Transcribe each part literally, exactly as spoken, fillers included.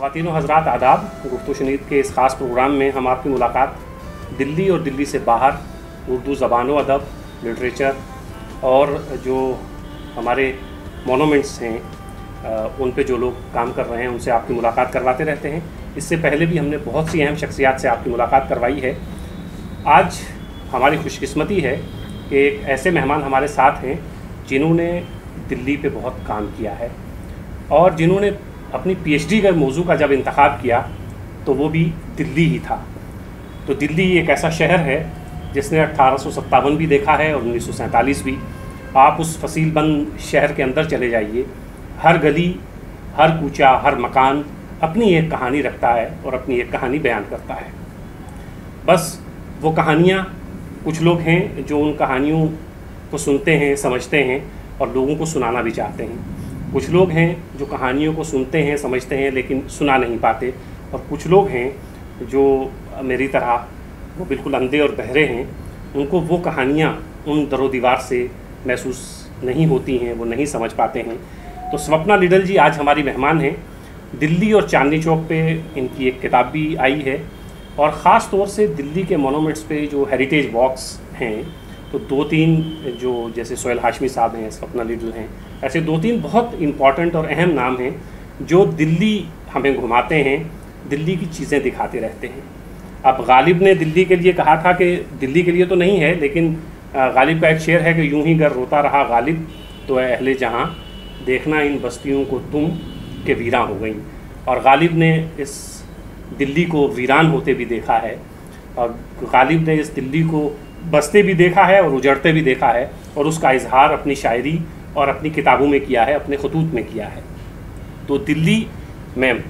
ख़वातीन व हज़रात आदाब। गुफ्त-ओ-शुनीद के इस ख़ास प्रोग्राम में हम आपकी मुलाकात दिल्ली और दिल्ली से बाहर उर्दू ज़बान व अदब, लिटरेचर और जो हमारे मोनूमेंट्स हैं उन पे जो लोग काम कर रहे हैं उनसे आपकी मुलाकात करवाते रहते हैं। इससे पहले भी हमने बहुत सी अहम शख्सियात से आपकी मुलाकात करवाई है। आज हमारी खुशकिस्मती है कि एक ऐसे मेहमान हमारे साथ हैं जिन्होंने दिल्ली पे बहुत काम किया है और जिन्होंने अपनी पीएचडी का मौजू का जब इंतखाब किया तो वो भी दिल्ली ही था। तो दिल्ली एक ऐसा शहर है जिसने अट्ठारह सौ सत्तावन भी देखा है और उन्नीस सौ सैंतालीस भी। आप उस फसीलबंद शहर के अंदर चले जाइए, हर गली, हर कूचा, हर मकान अपनी एक कहानी रखता है और अपनी एक कहानी बयान करता है। बस वो कहानियाँ, कुछ लोग हैं जो उन कहानियों को सुनते हैं, समझते हैं और लोगों को सुनाना भी चाहते हैं। कुछ लोग हैं जो कहानियों को सुनते हैं, समझते हैं लेकिन सुना नहीं पाते, और कुछ लोग हैं जो मेरी तरह वो बिल्कुल अंधे और बहरे हैं। उनको वो कहानियाँ उन दरो दीवार से महसूस नहीं होती हैं, वो नहीं समझ पाते हैं। तो स्वप्ना लिडल जी आज हमारी मेहमान हैं। दिल्ली और चांदनी चौक पे इनकी एक किताब भी आई है और ख़ास तौर से दिल्ली के मोनूमेंट्स पे जो हेरिटेज वॉक्स हैं, तो दो तीन जो जैसे सोहेल हाशमी साहब हैं, स्वप्ना लिडल हैं, ऐसे दो तीन बहुत इम्पॉर्टेंट और अहम नाम हैं जो दिल्ली हमें घुमाते हैं, दिल्ली की चीज़ें दिखाते रहते हैं। अब गालिब ने दिल्ली के लिए कहा था कि दिल्ली के लिए तो नहीं है, लेकिन गालिब का एक शेर है कि यूं ही गर रोता रहा गालिब तो अहले जहां, देखना इन बस्तियों को तुम के वीरान हो गई। और गालिब ने इस दिल्ली को वीरान होते भी देखा है और गालिब ने इस दिल्ली को बसते भी देखा है और उजड़ते भी देखा है और उसका इजहार अपनी शायरी और अपनी किताबों में किया है, अपने खतूत में किया है। तो दिल्ली में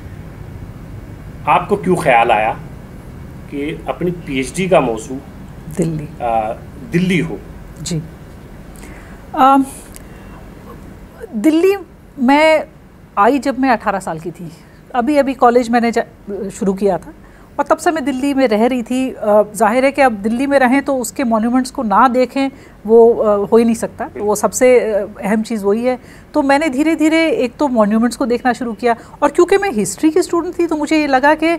आपको क्यों ख्याल आया कि अपनी पीएचडी का मौजू दिल्ली आ, दिल्ली हो? जी, आ, दिल्ली मैं आई जब मैं अठारह साल की थी। अभी अभी कॉलेज मैंने शुरू किया था और तब से मैं दिल्ली में रह रही थी। जाहिर है कि अब दिल्ली में रहें तो उसके मॉन्यूमेंट्स को ना देखें वो हो ही नहीं सकता, वो सबसे अहम चीज़ वही है। तो मैंने धीरे धीरे एक तो मॉन्यूमेंट्स को देखना शुरू किया और क्योंकि मैं हिस्ट्री की स्टूडेंट थी तो मुझे ये लगा कि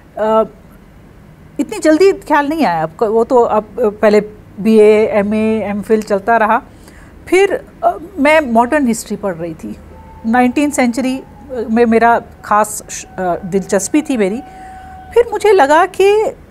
इतनी जल्दी ख्याल नहीं आया। अब वो तो अब पहले बीए, एमए, एमफिल चलता रहा। फिर मैं मॉडर्न हिस्ट्री पढ़ रही थी, नाइनटीन्थ सेंचुरी में मेरा ख़ास दिलचस्पी थी मेरी। फिर मुझे लगा कि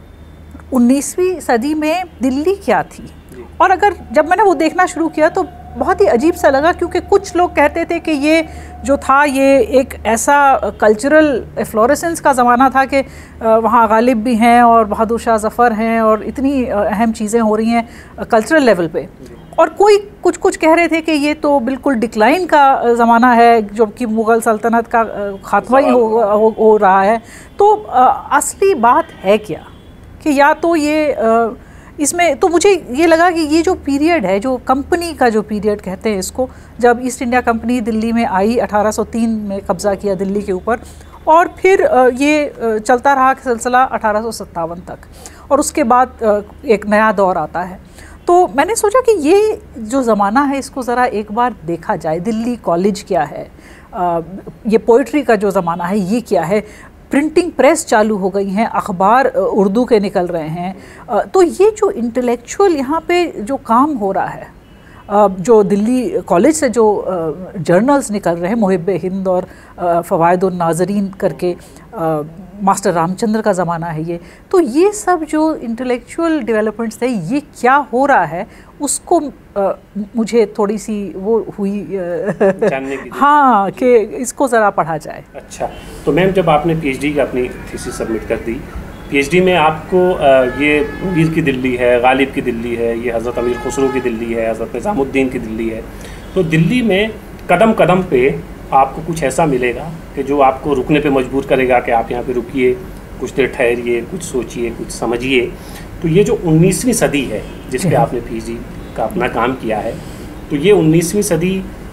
उन्नीसवीं सदी में दिल्ली क्या थी, और अगर जब मैंने वो देखना शुरू किया तो बहुत ही अजीब सा लगा, क्योंकि कुछ लोग कहते थे कि ये जो था ये एक ऐसा कल्चरल एफ्लोरेसेंस का ज़माना था कि वहाँ गालिब भी हैं और बहादुर शाह ज़फ़र हैं और इतनी अहम चीज़ें हो रही हैं कल्चरल लेवल पे। और कोई कुछ कुछ कह रहे थे कि ये तो बिल्कुल डिक्लाइन का ज़माना है, जो कि मुग़ल सल्तनत का खात्मा ही हो, हो, हो रहा है। तो असली बात है क्या कि या तो ये आ, इसमें तो मुझे ये लगा कि ये जो पीरियड है, जो कंपनी का जो पीरियड कहते हैं इसको, जब ईस्ट इंडिया कंपनी दिल्ली में आई, अठारह सौ तीन में कब्ज़ा किया दिल्ली के ऊपर, और फिर ये चलता रहा सिलसिला अठारह सौ सत्तावन तक, और उसके बाद एक नया दौर आता है। तो मैंने सोचा कि ये जो ज़माना है इसको ज़रा एक बार देखा जाए। दिल्ली कॉलेज क्या है, ये पोइट्री का जो ज़माना है ये क्या है, प्रिंटिंग प्रेस चालू हो गई हैं, अखबार उर्दू के निकल रहे हैं। तो ये जो इंटेलेक्चुअल यहाँ पे जो काम हो रहा है, जो दिल्ली कॉलेज से जो जर्नल्स निकल रहे हैं, मुहिब हिंद और फ़वाइदुन नाज़रीन करके, मास्टर रामचंद्र का ज़माना है ये। तो ये सब जो इंटेलेक्चुअल डेवलपमेंट्स थे, ये क्या हो रहा है उसको आ, मुझे थोड़ी सी वो हुई जानने की हाँ कि इसको ज़रा पढ़ा जाए। अच्छा, तो मैम जब आपने पीएचडी की अपनी थीसिस सबमिट कर दी, पीएचडी में आपको आ, ये मीर की दिल्ली है, गालिब की दिल्ली है, ये हज़रत अमीर खुसरो की दिल्ली है, हज़रत निज़ामुद्दीन की दिल्ली है, तो दिल्ली में कदम कदम पे आपको कुछ ऐसा मिलेगा कि जो आपको रुकने पे मजबूर करेगा कि आप यहाँ पे रुकिए, कुछ देर ठहरिए, कुछ सोचिए, कुछ समझिए। तो ये जो उन्नीसवीं सदी है जिस पे आपने पीएचडी का अपना काम किया है, तो ये उन्नीसवीं सदी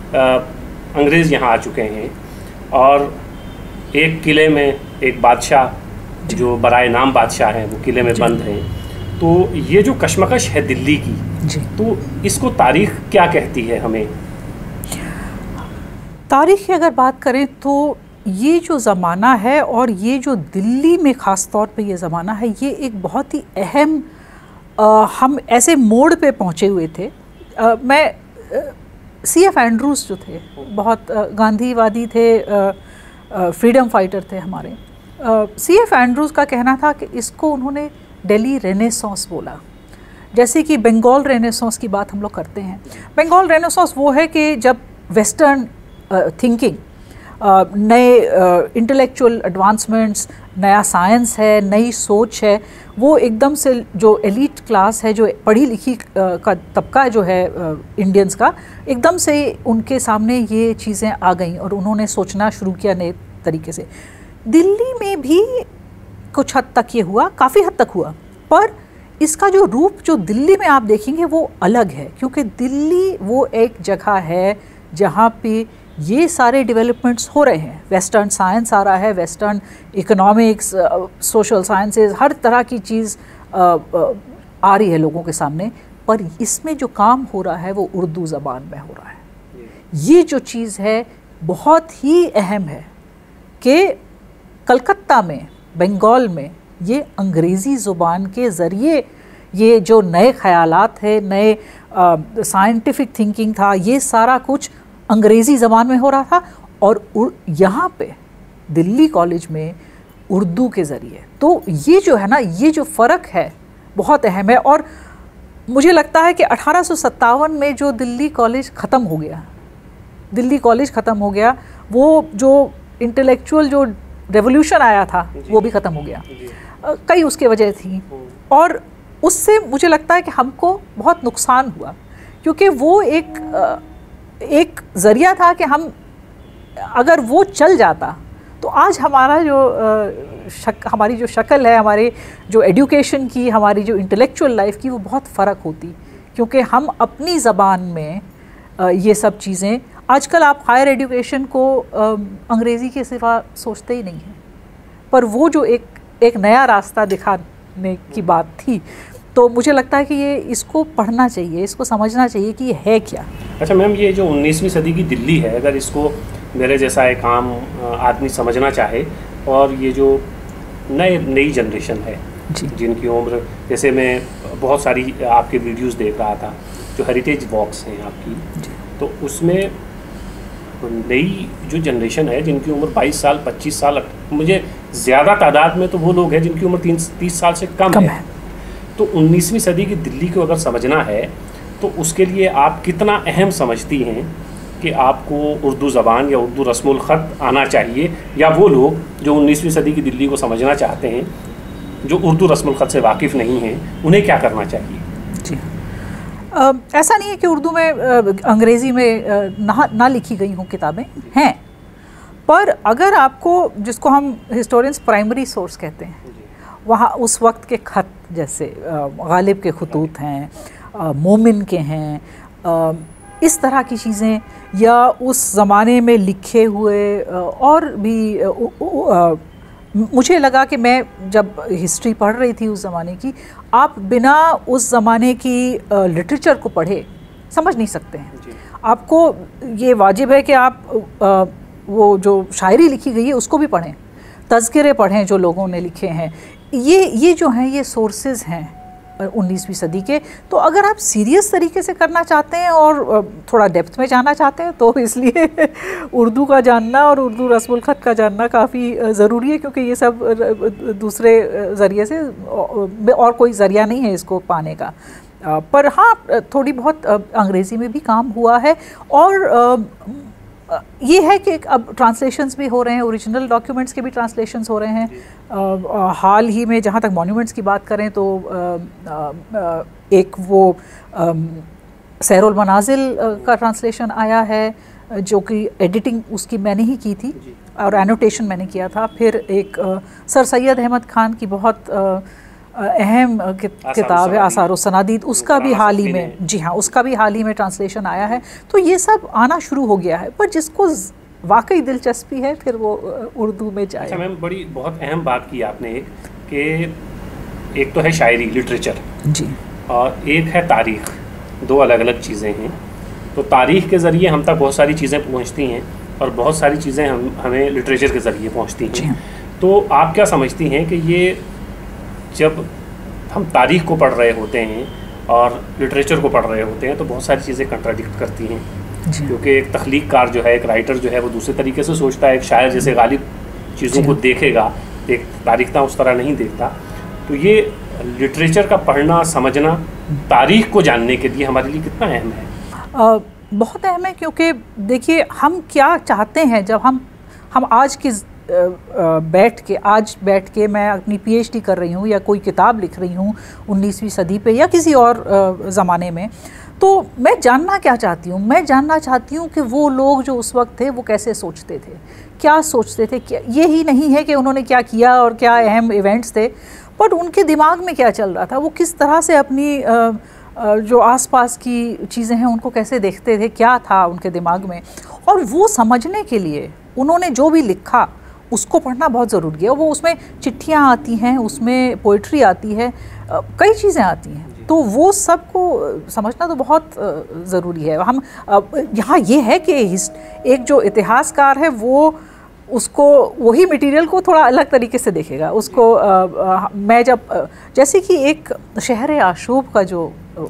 अंग्रेज़ यहाँ आ चुके हैं और एक किले में एक बादशाह जो बराए नाम बादशाह हैं वो किले में बंद हैं। तो ये जो कशमकश है दिल्ली की, तो इसको तारीख़ क्या कहती है हमें? तारीख़ की अगर बात करें तो ये जो ज़माना है और ये जो दिल्ली में ख़ास तौर पे ये ज़माना है, ये एक बहुत ही अहम, हम ऐसे मोड़ पे पहुँचे हुए थे। आ, मैं सी एफ एंड्रूज जो थे, बहुत आ, गांधीवादी थे, फ्रीडम फाइटर थे हमारे। सी एफ एंड्रूज का कहना था कि इसको उन्होंने दिल्ली रेनेसांस बोला। जैसे कि बंगाल रेनेसांस की बात हम लोग करते हैं। बंगाल रेनेसांस वो है कि जब वेस्टर्न थिंकिंग, नए इंटेलेक्चुअल एडवांसमेंट्स, नया साइंस है, नई सोच है, वो एकदम से जो एलीट क्लास है, जो पढ़ी लिखी का तबका जो है इंडियंस का, एकदम से उनके सामने ये चीज़ें आ गईं और उन्होंने सोचना शुरू किया नए तरीके से। दिल्ली में भी कुछ हद तक ये हुआ, काफ़ी हद तक हुआ, पर इसका जो रूप जो दिल्ली में आप देखेंगे वो अलग है, क्योंकि दिल्ली वो एक जगह है जहाँ पे ये सारे डेवलपमेंट्स हो रहे हैं। वेस्टर्न साइंस आ रहा है, वेस्टर्न इकोनॉमिक्स, सोशल साइंसेज, हर तरह की चीज़ आ रही है लोगों के सामने, पर इसमें जो काम हो रहा है वो उर्दू ज़बान में हो रहा है। ये जो चीज़ है बहुत ही अहम है कि कलकत्ता में, बंगाल में ये अंग्रेज़ी ज़ुबान के ज़रिए ये जो नए ख़यालात है, नए साइंटिफिक थिंकिंग था, ये सारा कुछ अंग्रेज़ी ज़बान में हो रहा था और यहाँ पे दिल्ली कॉलेज में उर्दू के ज़रिए। तो ये जो है ना, ये जो फ़र्क है बहुत अहम है। और मुझे लगता है कि अठारह सौ सत्तावन में जो दिल्ली कॉलेज ख़त्म हो गया, दिल्ली कॉलेज ख़त्म हो गया, वो जो इंटेलेक्चुअल जो रेवोल्यूशन आया था वो भी ख़त्म हो गया। कई उसके वजह थी और उससे मुझे लगता है कि हमको बहुत नुकसान हुआ, क्योंकि वो एक एक ज़रिया था कि हम, अगर वो चल जाता तो आज हमारा जो शक हमारी जो शक्ल है, हमारी जो एजुकेशन की, हमारी जो इंटेलेक्चुअल लाइफ की, वो बहुत फ़र्क होती, क्योंकि हम अपनी ज़बान में ये सब चीज़ें, आजकल आप हायर एजुकेशन को अंग्रेज़ी के सिवा सोचते ही नहीं हैं, पर वो जो एक एक नया रास्ता दिखाने की बात थी, तो मुझे लगता है कि ये इसको पढ़ना चाहिए, इसको समझना चाहिए कि ये है क्या। अच्छा मैम, ये जो उन्नीसवीं सदी की दिल्ली है, अगर इसको मेरे जैसा एक आम आदमी समझना चाहे, और ये जो नए नई जनरेशन है जिनकी उम्र, जैसे मैं बहुत सारी आपके वीडियोस देख रहा था, जो हेरिटेज वॉक्स हैं आपकी, तो उसमें नई जो जनरेशन है जिनकी उम्र बाईस साल, पच्चीस साल, मुझे ज़्यादा तादाद में तो वो लोग हैं जिनकी उम्र तीन तीस साल से कम, कम है, है। तो उन्नीसवीं सदी की दिल्ली को अगर समझना है तो उसके लिए आप कितना अहम समझती हैं कि आपको उर्दू ज़बान या उर्दू रस्मुल ख़त आना चाहिए, या वो लोग जो उन्नीसवीं सदी की दिल्ली को समझना चाहते हैं, जो उर्दू रस्मुल ख़त से वाकिफ़ नहीं हैं, उन्हें क्या करना चाहिए? जी, आ, ऐसा नहीं है कि उर्दू में, अंग्रेज़ी में ना ना लिखी गई हों किताबें, हैं, पर अगर आपको, जिसको हम हिस्टोरियंस प्राइमरी सोर्स कहते हैं, वहाँ उस वक्त के ख़त, जैसे गालिब के खतूत हैं, मोमिन के हैं, इस तरह की चीज़ें, या उस ज़माने में लिखे हुए और भी, मुझे लगा कि मैं जब हिस्ट्री पढ़ रही थी उस ज़माने की, आप बिना उस ज़माने की लिटरेचर को पढ़े समझ नहीं सकते हैं। आपको ये वाजिब है कि आप आ, वो जो शायरी लिखी गई है उसको भी पढ़ें, तज़किरे पढ़ें जो लोगों ने लिखे हैं। ये ये जो हैं ये सोर्सेज हैं उन्नीसवीं सदी के। तो अगर आप सीरियस तरीके से करना चाहते हैं और थोड़ा डेप्थ में जाना चाहते हैं, तो इसलिए उर्दू का जानना और उर्दू रस्मुल ख़त का जानना काफ़ी ज़रूरी है, क्योंकि ये सब दूसरे ज़रिए से, और कोई ज़रिया नहीं है इसको पाने का। पर हाँ, थोड़ी बहुत अंग्रेज़ी में भी काम हुआ है, और ये है कि अब ट्रांसलेशंस भी हो रहे हैं, ओरिजिनल डॉक्यूमेंट्स के भी ट्रांसलेशंस हो रहे हैं। आ, हाल ही में जहाँ तक मॉन्यूमेंट्स की बात करें तो आ, आ, एक वो सैरुल मनाजिल का ट्रांसलेशन आया है, जो कि एडिटिंग उसकी मैंने ही की थी और एनोटेशन मैंने किया था। फिर एक आ, सर सैयद अहमद खान की बहुत आ, अहम किताब है आसार-ओ-सनादीद, उसका भी हाल ही में, जी हाँ, उसका भी हाल ही में ट्रांसलेशन आया है। तो ये सब आना शुरू हो गया है, पर जिसको वाकई दिलचस्पी है फिर वो उर्दू में जाए। अच्छा मैम, बड़ी बहुत अहम बात की आपने एक, कि एक तो है शायरी, लिटरेचर जी, और एक है तारीख़, दो अलग अलग चीज़ें हैं। तो तारीख़ के ज़रिए हम तक बहुत सारी चीज़ें पहुँचती हैं, और बहुत सारी चीज़ें हम हमें लिटरेचर के ज़रिए पहुंचती हैं। तो आप क्या समझती हैं कि ये जब हम तारीख़ को पढ़ रहे होते हैं और लिटरेचर को पढ़ रहे होते हैं तो बहुत सारी चीज़ें कंट्राडिक्ट करती हैं, क्योंकि एक तख्लीक़कार जो है, एक राइटर जो है, वो दूसरे तरीके से सोचता है, एक शायर जैसे गालिब चीज़ों को देखेगा, एक तारीख़ता उस तरह नहीं देखता। तो ये लिटरेचर का पढ़ना, समझना, तारीख़ को जानने के लिए हमारे लिए कितना अहम है? आ, बहुत अहम है, क्योंकि देखिए हम क्या चाहते हैं जब हम हम आज की बैठ के आज बैठ के मैं अपनी पीएचडी कर रही हूँ या कोई किताब लिख रही हूँ उन्नीसवीं सदी पे या किसी और ज़माने में, तो मैं जानना क्या चाहती हूँ? मैं जानना चाहती हूँ कि वो लोग जो उस वक्त थे वो कैसे सोचते थे, क्या सोचते थे। क्या ये ही नहीं है कि उन्होंने क्या किया और क्या अहम इवेंट्स थे, बट उनके दिमाग में क्या चल रहा था, वो किस तरह से अपनी आ, आ, जो आसपास की चीज़ें हैं उनको कैसे देखते थे, क्या था उनके दिमाग में। और वो समझने के लिए उन्होंने जो भी लिखा उसको पढ़ना बहुत ज़रूरी है। वो उसमें चिट्ठियाँ आती हैं, उसमें पोइट्री आती है, कई चीज़ें आती हैं, तो वो सब को समझना तो बहुत ज़रूरी है। हम यहाँ ये है कि एक जो इतिहासकार है वो उसको वही मटेरियल को थोड़ा अलग तरीके से देखेगा। उसको आ, आ, मैं जब जैसे कि एक शहर आशूब का जो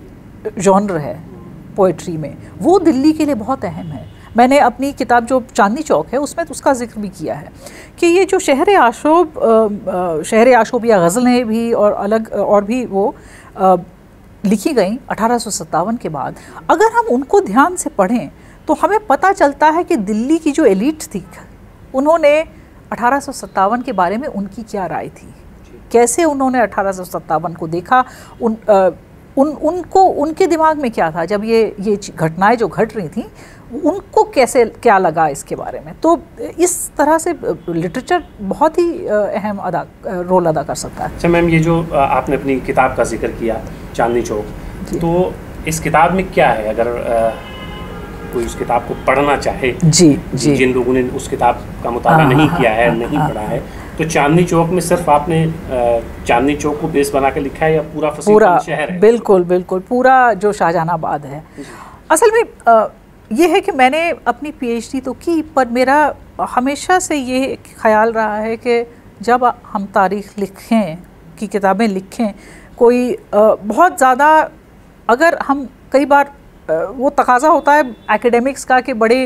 जॉनर है पोइट्री में, वो दिल्ली के लिए बहुत अहम है। मैंने अपनी किताब जो चांदनी चौक है उसमें तो उसका जिक्र भी किया है कि ये जो शहर आशूब शहर आशूब या गज़लें भी और अलग और भी वो आ, लिखी गई अठारह सौ सत्तावन के बाद, अगर हम उनको ध्यान से पढ़ें तो हमें पता चलता है कि दिल्ली की जो एलीट थी उन्होंने अठारह सौ सत्तावन के बारे में उनकी क्या राय थी, कैसे उन्होंने अठारह सौ सत्तावन को देखा, उन आ, उन उनको उनके दिमाग में क्या था जब ये ये घटनाएं जो घट रही थी, उनको कैसे क्या लगा इसके बारे में। तो इस तरह से लिटरेचर बहुत ही अहम अदा रोल अदा कर सकता है। अच्छा मैम, ये जो आपने अपनी किताब का जिक्र किया चांदनी चौक, तो इस किताब में क्या है, अगर आ, कोई उस किताब को पढ़ना चाहे, जी जी जिन लोगों ने उस किताब का मुताला नहीं किया है, नहीं पढ़ा है, तो चांदनी चौक में सिर्फ आपने चांदनी चौक को बेस बना के लिखा है या पूरा पूरा शहर है? बिल्कुल बिल्कुल पूरा जो शाहजहानाबाद है। असल में आ, ये है कि मैंने अपनी पीएचडी तो की, पर मेरा हमेशा से ये ख्याल रहा है कि जब हम तारीख़ लिखें की किताबें लिखें, कोई आ, बहुत ज़्यादा अगर हम कई बार आ, वो तकाज़ा होता है एकेडमिक्स का कि बड़े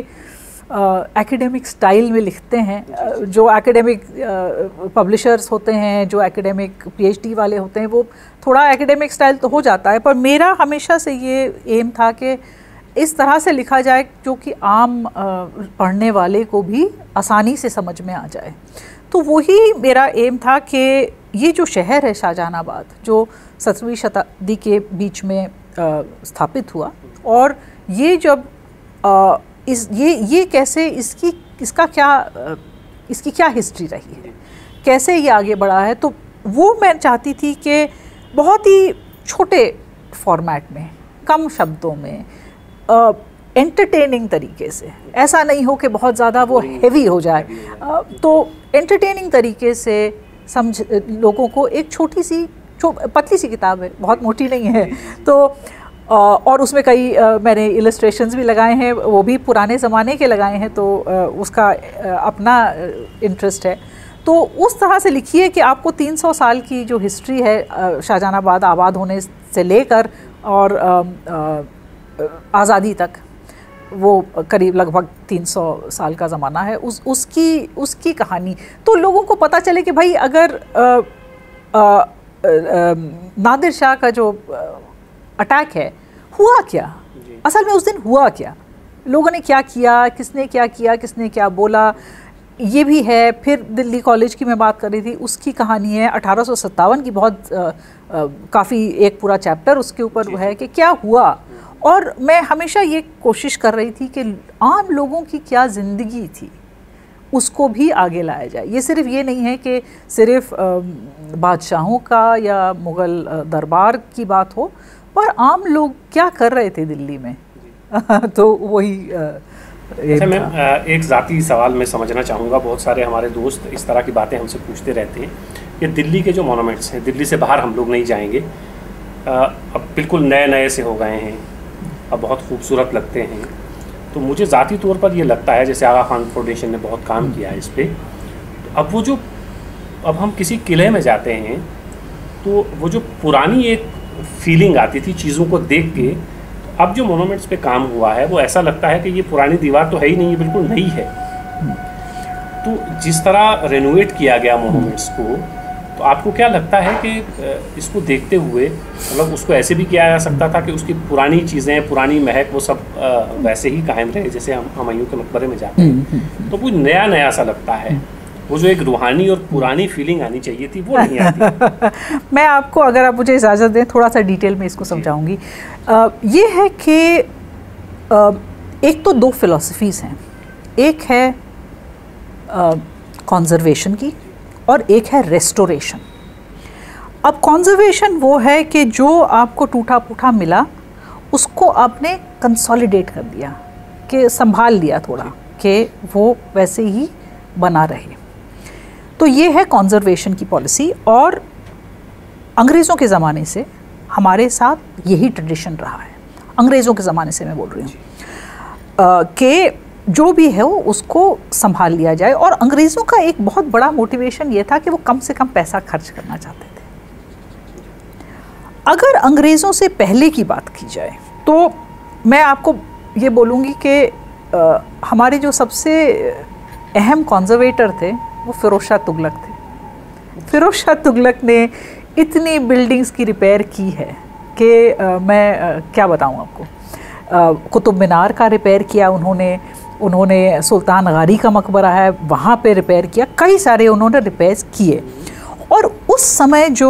एकेडमिक स्टाइल में लिखते हैं, जो एकेडमिक पब्लिशर्स होते हैं, जो एकेडमिक पीएचडी वाले होते हैं, वो थोड़ा एकेडमिक स्टाइल तो हो जाता है, पर मेरा हमेशा से ये एम था कि इस तरह से लिखा जाए जो कि आम पढ़ने वाले को भी आसानी से समझ में आ जाए। तो वही मेरा एम था कि ये जो शहर है शाहजहानाबाद, जो सत्रहवीं शताब्दी के बीच में स्थापित हुआ, और ये जब आ, इस ये ये कैसे इसकी इसका क्या इसकी क्या हिस्ट्री रही है, कैसे ये आगे बढ़ा है, तो वो मैं चाहती थी कि बहुत ही छोटे फॉर्मेट में, कम शब्दों में, एंटरटेनिंग तरीके से, ऐसा नहीं हो कि बहुत ज़्यादा वो हेवी हो जाए, आ, तो एंटरटेनिंग तरीके से समझ लोगों को एक छोटी सी पतली सी किताब है, बहुत मोटी नहीं है, तो और उसमें कई मैंने इलस्ट्रेशंस भी लगाए हैं, वो भी पुराने ज़माने के लगाए हैं, तो उसका अपना इंटरेस्ट है। तो उस तरह से लिखिए कि आपको तीन सौ साल की जो हिस्ट्री है शाहजहानाबाद आबाद होने से लेकर और आज़ादी तक, वो करीब लगभग तीन सौ साल का ज़माना है, उस उसकी उसकी कहानी, तो लोगों को पता चले कि भाई अगर आ, आ, आ, नादिर शाह का जो अटैक है, हुआ क्या, असल में उस दिन हुआ क्या, लोगों ने क्या किया, किसने क्या किया, किसने क्या बोला, ये भी है। फिर दिल्ली कॉलेज की मैं बात कर रही थी, उसकी कहानी है अठारह सौ सत्तावन की, बहुत काफ़ी एक पूरा चैप्टर उसके ऊपर है कि क्या हुआ। और मैं हमेशा ये कोशिश कर रही थी कि आम लोगों की क्या ज़िंदगी थी उसको भी आगे लाया जाए। ये सिर्फ ये नहीं है कि सिर्फ बादशाहों का या मुग़ल दरबार की बात हो, पर आम लोग क्या कर रहे थे दिल्ली में। तो वही अच्छा मैम, एक ज़ाती सवाल मैं समझना चाहूँगा, बहुत सारे हमारे दोस्त इस तरह की बातें हमसे पूछते रहते हैं कि दिल्ली के जो मोनूमेंट्स हैं, दिल्ली से बाहर हम लोग नहीं जाएंगे, अब बिल्कुल नए नए से हो गए हैं, अब बहुत खूबसूरत लगते हैं, तो मुझे ज़ाती तौर पर ये लगता है, जैसे आगा खान फाउंडेशन ने बहुत काम किया है इस पर, तो अब वो जो अब हम किसी किले में जाते हैं तो वो जो पुरानी एक फीलिंग आती थी चीज़ों को देख के, तो अब जो मोनूमेंट्स पे काम हुआ है वो ऐसा लगता है कि ये पुरानी दीवार तो है ही नहीं, ये बिल्कुल नई है। तो जिस तरह रेनोवेट किया गया मोनूमेंट्स को, तो आपको क्या लगता है कि इसको देखते हुए मतलब उसको ऐसे भी किया जा सकता था कि उसकी पुरानी चीज़ें, पुरानी महक वो सब वैसे ही कायम रहे जैसे हम हुमायूं के मकबरे में जाते हैं, तो वो नया नया सा लगता है। वो जो एक रूहानी और पुरानी फीलिंग आनी चाहिए थी वो नहीं आती। मैं आपको, अगर आप मुझे इजाज़त दें, थोड़ा सा डिटेल में इसको समझाऊंगी। ये है कि एक तो दो फिलॉसफीज़ हैं, एक है कंजर्वेशन की और एक है रेस्टोरेशन। अब कंजर्वेशन वो है कि जो आपको टूटा फूटा मिला उसको आपने कंसोलिडेट कर दिया, कि संभाल लिया थोड़ा, कि वो वैसे ही बना रहे। तो ये है कंजर्वेशन की पॉलिसी, और अंग्रेज़ों के ज़माने से हमारे साथ यही ट्रेडिशन रहा है। अंग्रेज़ों के ज़माने से मैं बोल रही हूँ कि जो भी है वो उसको संभाल लिया जाए। और अंग्रेज़ों का एक बहुत बड़ा मोटिवेशन ये था कि वो कम से कम पैसा खर्च करना चाहते थे। अगर अंग्रेज़ों से पहले की बात की जाए तो मैं आपको ये बोलूँगी कि हमारे जो सबसे अहम कॉन्जर्वेटर थे वो फ़िरोज़ शाह तुगलक थे। फ़िरोज़ शाह तुगलक ने इतनी बिल्डिंग्स की रिपेयर की है कि मैं आ, क्या बताऊँ आपको। कुतुब मीनार का रिपेयर किया उन्होंने, उन्होंने सुल्तान गारी का मकबरा है वहाँ पे रिपेयर किया, कई सारे उन्होंने रिपेयर्स किए। और उस समय जो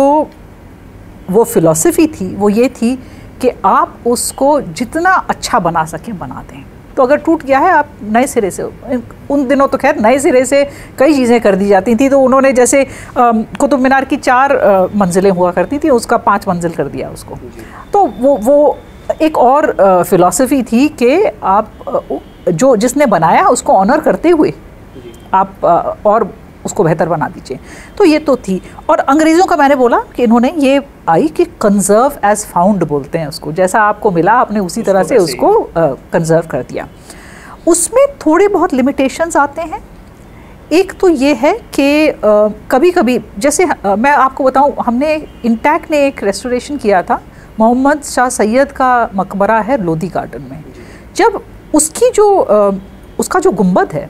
वो फ़िलॉसफी थी वो ये थी कि आप उसको जितना अच्छा बना सकें बना दें। तो अगर टूट गया है आप नए सिरे से, उन दिनों तो खैर नए सिरे से कई चीज़ें कर दी जाती थी, तो उन्होंने जैसे कुतुब मीनार की चार मंजिलें हुआ करती थी, उसका पाँच मंजिल कर दिया उसको। तो वो वो एक और फ़िलॉसफी थी कि आप जो जिसने बनाया उसको ऑनर करते हुए आप और उसको बेहतर बना दीजिए। तो ये तो थी। और अंग्रेज़ों का मैंने बोला कि इन्होंने ये आई कि कंजर्व एज फाउंड बोलते हैं उसको, जैसा आपको मिला आपने उसी तरह से उसको कंजर्व कर दिया। उसमें थोड़े बहुत लिमिटेशंस आते हैं। एक तो ये है कि कभी कभी जैसे आ, मैं आपको बताऊं, हमने इंटैक ने एक रेस्टोरेशन किया था, मोहम्मद शाह सैयद का मकबरा है लोधी गार्डन में। जब उसकी जो आ, उसका जो गुंबद है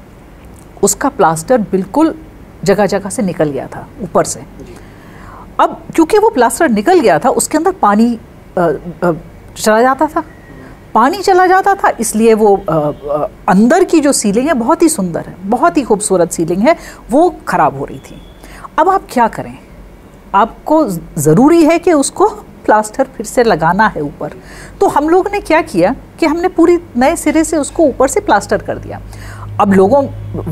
उसका प्लास्टर बिल्कुल जगह जगह से निकल गया था ऊपर से। अब क्योंकि वो प्लास्टर निकल गया था उसके अंदर पानी आ, आ, चला जाता था पानी चला जाता था इसलिए वो आ, आ, अंदर की जो सीलिंग है बहुत ही सुंदर है, बहुत ही खूबसूरत सीलिंग है, वो ख़राब हो रही थी। अब आप क्या करें, आपको ज़रूरी है कि उसको प्लास्टर फिर से लगाना है ऊपर। तो हम लोग ने क्या किया कि हमने पूरी नए सिरे से उसको ऊपर से प्लास्टर कर दिया। अब लोगों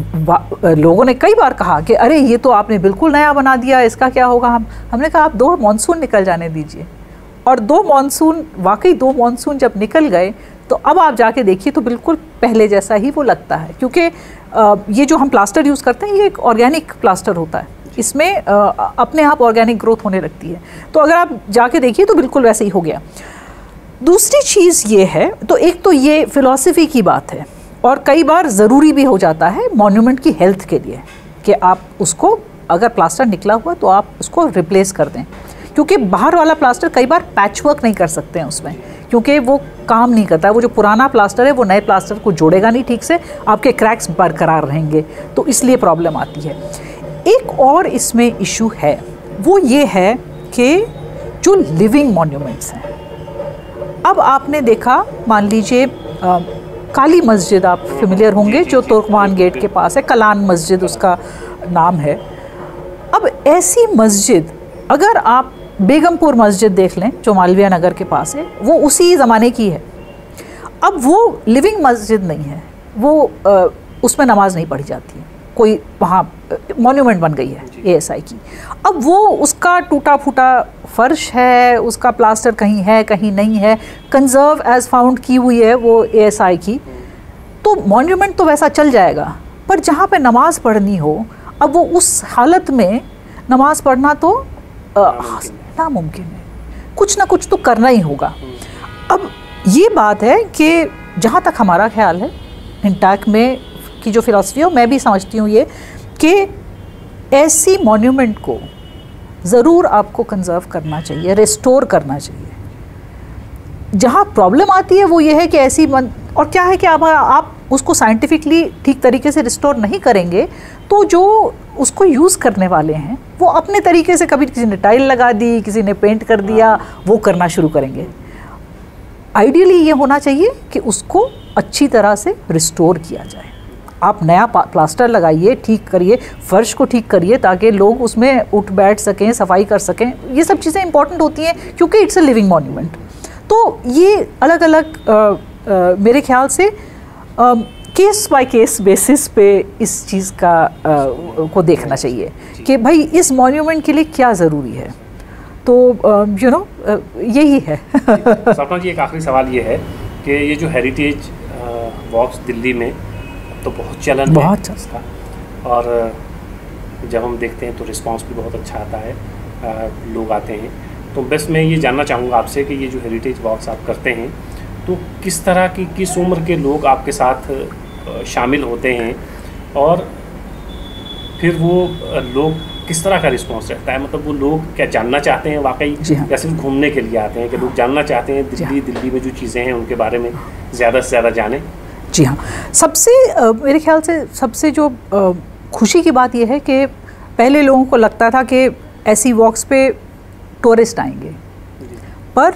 लोगों ने कई बार कहा कि अरे ये तो आपने बिल्कुल नया बना दिया, इसका क्या होगा। हम हमने कहा आप दो मानसून निकल जाने दीजिए। और दो मानसून, वाकई दो मानसून जब निकल गए तो अब आप जाके देखिए तो बिल्कुल पहले जैसा ही वो लगता है। क्योंकि ये जो हम प्लास्टर यूज़ करते हैं ये एक ऑर्गेनिक प्लास्टर होता है, इसमें अपने आप ऑर्गेनिक ग्रोथ होने लगती है। तो अगर आप जाके देखिए तो बिल्कुल वैसे ही हो गया। दूसरी चीज़ ये है, तो एक तो ये फ़िलॉसफी की बात है और कई बार ज़रूरी भी हो जाता है मॉन्यूमेंट की हेल्थ के लिए कि आप उसको, अगर प्लास्टर निकला हुआ तो आप उसको रिप्लेस कर दें। क्योंकि बाहर वाला प्लास्टर कई बार पैच वर्क नहीं कर सकते हैं उसमें, क्योंकि वो काम नहीं करता। वो जो पुराना प्लास्टर है वो नए प्लास्टर को जोड़ेगा नहीं ठीक से, आपके क्रैक्स बरकरार रहेंगे, तो इसलिए प्रॉब्लम आती है। एक और इसमें इशू है, वो ये है कि जो लिविंग मॉन्यूमेंट्स हैं, अब आपने देखा, मान लीजिए काली मस्जिद, आप फेमिलियर होंगे, जो तुर्कमान गेट के पास है, कलान मस्जिद उसका नाम है। अब ऐसी मस्जिद, अगर आप बेगमपुर मस्जिद देख लें जो मालवीय नगर के पास है, वो उसी ज़माने की है। अब वो लिविंग मस्जिद नहीं है, वो आ, उसमें नमाज नहीं पढ़ी जाती है, कोई वहाँ मॉन्यूमेंट बन गई है ए एस आई की। अब वो उसका टूटा फूटा फर्श है, उसका प्लास्टर कहीं है कहीं नहीं है, कंजर्व एज फाउंड की हुई है वो ए एस आई की, तो मॉन्यूमेंट तो वैसा चल जाएगा। पर जहाँ पे नमाज पढ़नी हो, अब वो उस हालत में नमाज पढ़ना तो नामुमकिन है, कुछ ना कुछ तो करना ही होगा। अब ये बात है कि जहाँ तक हमारा ख्याल है इंटैक में की जो फिलॉसफी है, मैं भी समझती हूँ ये कि ऐसी मॉन्यूमेंट को ज़रूर आपको कंजर्व करना चाहिए, रिस्टोर करना चाहिए। जहाँ प्रॉब्लम आती है वो ये है कि ऐसी मन, और क्या है कि आप आप उसको साइंटिफिकली ठीक तरीके से रिस्टोर नहीं करेंगे तो जो उसको यूज़ करने वाले हैं वो अपने तरीके से, कभी किसी ने टाइल लगा दी, किसी ने पेंट कर दिया, वो करना शुरू करेंगे। आइडियली ये होना चाहिए कि उसको अच्छी तरह से रिस्टोर किया जाए। आप नया प्लास्टर लगाइए, ठीक करिए, फर्श को ठीक करिए ताकि लोग उसमें उठ बैठ सकें, सफाई कर सकें। ये सब चीज़ें इंपॉर्टेंट होती हैं क्योंकि इट्स अ लिविंग मॉन्यूमेंट। तो ये अलग अलग आ, आ, मेरे ख्याल से केस बाय केस बेसिस पे इस चीज़ का आ, को देखना चाहिए कि भाई इस मॉन्यूमेंट के लिए क्या ज़रूरी है। तो यू नो यही है। स्वप्ना जी, एक आखिरी सवाल ये है कि ये जो हेरिटेज वॉक्स दिल्ली में तो बहुत चलन बहुत है इसका, और जब हम देखते हैं तो रिस्पांस भी बहुत अच्छा आता है, आ, लोग आते हैं। तो बस मैं ये जानना चाहूँगा आपसे कि ये जो हेरिटेज वॉक्स आप करते हैं तो किस तरह की, किस उम्र के लोग आपके साथ शामिल होते हैं, और फिर वो लोग किस तरह का रिस्पांस रहता है? मतलब वो लोग क्या जानना चाहते हैं वाकई, हाँ। या सिर्फ घूमने के लिए आते हैं कि लोग जानना चाहते हैं दिल्ली दिल्ली में जो चीज़ें हैं उनके बारे में ज़्यादा से ज़्यादा जानें? जी हाँ, सबसे आ, मेरे ख्याल से सबसे जो आ, खुशी की बात यह है कि पहले लोगों को लगता था कि ऐसी वॉक्स पे टूरिस्ट आएंगे, पर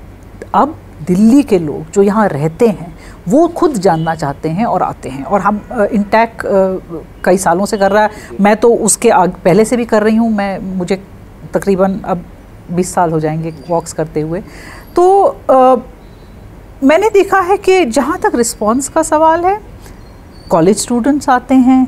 अब दिल्ली के लोग जो यहाँ रहते हैं वो खुद जानना चाहते हैं और आते हैं। और हम इंटैक कई सालों से कर रहा है, मैं तो उसके आग पहले से भी कर रही हूँ। मैं मुझे तकरीबन अब बीस साल हो जाएंगे वॉक्स करते हुए। तो आ, मैंने देखा है कि जहाँ तक रिस्पांस का सवाल है, कॉलेज स्टूडेंट्स आते हैं,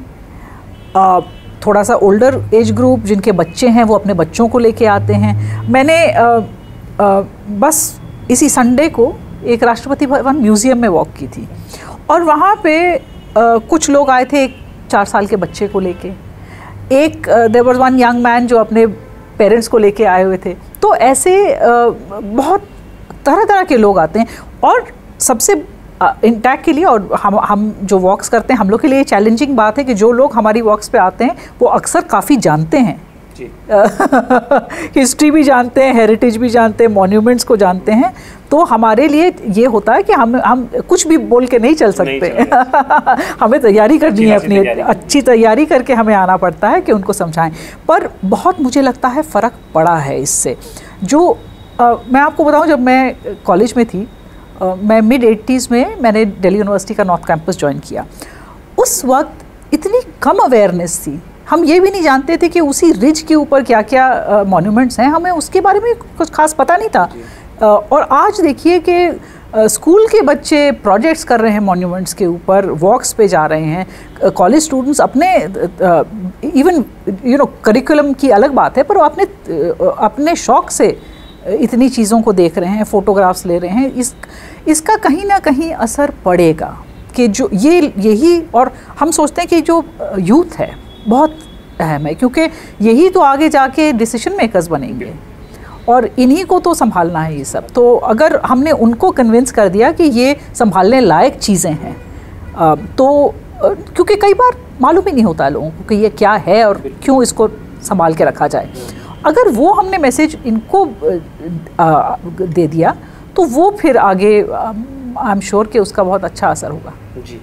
आ, थोड़ा सा ओल्डर एज ग्रुप जिनके बच्चे हैं वो अपने बच्चों को लेके आते हैं। मैंने आ, आ, बस इसी संडे को एक राष्ट्रपति भवन म्यूज़ियम में वॉक की थी, और वहाँ पे आ, कुछ लोग आए थे एक चार साल के बच्चे को लेके, एक there was one young man जो अपने पेरेंट्स को लेके आए हुए थे। तो ऐसे आ, बहुत तरह तरह के लोग आते हैं। और सबसे इंटैक के लिए, और हम हम जो वॉक्स करते हैं, हम लोग के लिए चैलेंजिंग बात है कि जो लोग हमारी वॉक्स पे आते हैं वो अक्सर काफ़ी जानते हैं, हिस्ट्री भी जानते हैं, हेरिटेज भी जानते हैं, मॉन्यूमेंट्स को जानते हैं। तो हमारे लिए ये होता है कि हम हम कुछ भी बोल के नहीं चल सकते, नहीं हमें तैयारी करनी है, अपनी अच्छी तैयारी करके हमें आना पड़ता है कि उनको समझाएं। पर बहुत मुझे लगता है फ़र्क पड़ा है इससे। जो आ, मैं आपको बताऊं, जब मैं कॉलेज में थी, आ, मैं मिड एटीज़ में मैंने दिल्ली यूनिवर्सिटी का नॉर्थ कैंपस ज्वाइन किया। उस वक्त इतनी कम अवेयरनेस थी, हम ये भी नहीं जानते थे कि उसी रिज के ऊपर क्या क्या मॉन्यूमेंट्स हैं, हमें उसके बारे में कुछ खास पता नहीं था। आ, और आज देखिए कि स्कूल के बच्चे प्रोजेक्ट्स कर रहे हैं मॉन्यूमेंट्स के ऊपर, वॉक्स पे जा रहे हैं, कॉलेज स्टूडेंट्स अपने इवन यू नो करिकुलम की अलग बात है, पर वो अपने अपने शौक़ से इतनी चीज़ों को देख रहे हैं, फ़ोटोग्राफ्स ले रहे हैं। इस इसका कहीं ना कहीं असर पड़ेगा कि जो ये यही, और हम सोचते हैं कि जो यूथ है बहुत अहम है, क्योंकि यही तो आगे जाके डिसीजन मेकर्स बनेंगे और इन्हीं को तो संभालना है ये सब। तो अगर हमने उनको कन्विंस कर दिया कि ये संभालने लायक चीज़ें हैं, तो क्योंकि कई बार मालूम ही नहीं होता है लोगों को कि ये क्या है और क्यों इसको संभाल के रखा जाए, अगर वो हमने मैसेज इनको आ, दे दिया तो वो फिर आगे आई एम श्योर कि उसका बहुत अच्छा असर होगा। जी,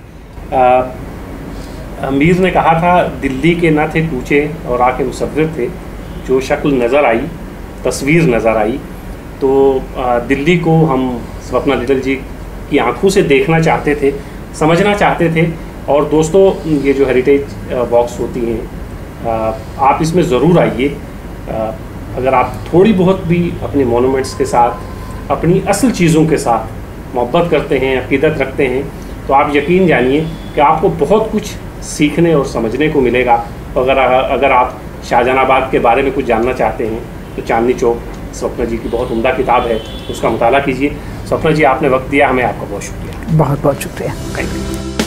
अमीर ने कहा था, दिल्ली के ना थे कूचे और आके मुसव्विर थे, जो शक्ल नज़र आई तस्वीर नज़र आई। तो आ, दिल्ली को हम स्वप्ना लिडल जी की आंखों से देखना चाहते थे, समझना चाहते थे। और दोस्तों, ये जो हेरिटेज वॉक्स होती हैं, आ, आप इसमें ज़रूर आइए। अगर आप थोड़ी बहुत भी अपने मॉन्यूमेंट्स के साथ, अपनी असल चीज़ों के साथ मोहब्बत करते हैं, अक़ीदत रखते हैं, तो आप यकीन जानिए कि आपको बहुत कुछ सीखने और समझने को मिलेगा। अगर अगर आप शाहजहानाबाद के बारे में कुछ जानना चाहते हैं तो चांदनी चौक स्वप्ना जी की बहुत उम्दा किताब है, उसका मुताला कीजिए। स्वप्ना जी, आपने वक्त दिया हमें, आपका बहुत शुक्रिया। बहुत बहुत शुक्रिया। Thank you.